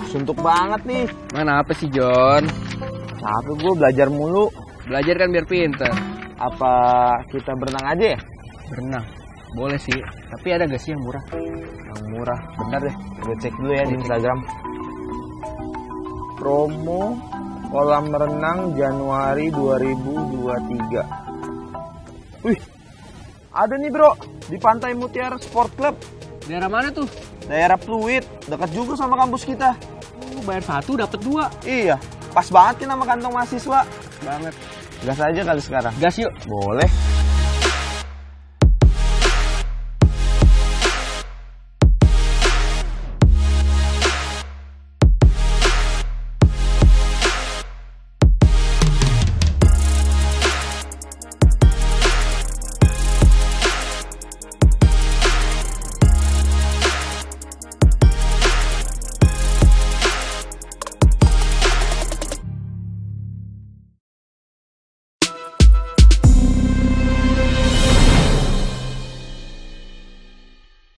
suntuk banget nih. Mana apa sih, John? Capek gue belajar mulu. Belajar kan biar pinter. Apa kita berenang aja ya? Berenang? Boleh sih, tapi ada gak sih yang murah? Yang murah, bentar deh. Gue cek dulu ya di Instagram. Promo kolam renang Januari 2023. Wih, ada nih bro, di Pantai Mutiara Sport Club. Daerah mana tuh? Daerah Pluit, dekat juga sama kampus kita. Bayar 1 dapat 2. Iya, pas banget kan sama kantong mahasiswa. Banget. Gas aja kali sekarang. Gas yuk. Boleh.